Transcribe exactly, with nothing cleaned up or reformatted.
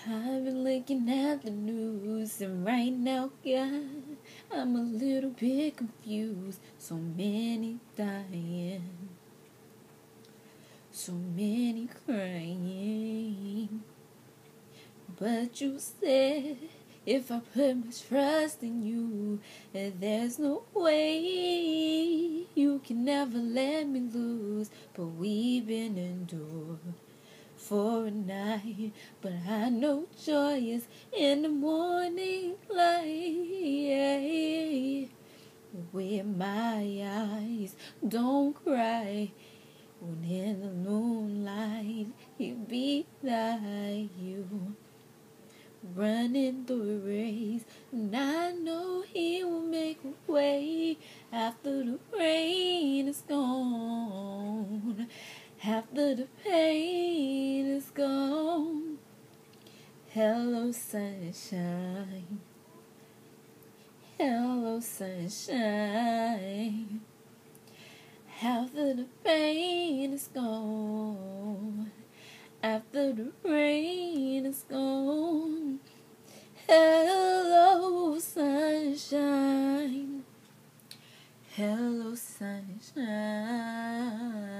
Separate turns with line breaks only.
I've been looking at the news, and right now, God, I'm a little bit confused. So many dying, so many crying. But you said, if I put my trust in you, that there's no way you can never let me lose. But we've been endured for a night, but I know joy is in the morning light. With my eyes, don't cry when in the moonlight it be like you running through a race, and I know He will make a way after the rain is gone. After the pain is gone, hello sunshine, hello sunshine. After the pain is gone, after the rain is gone, hello sunshine, hello sunshine.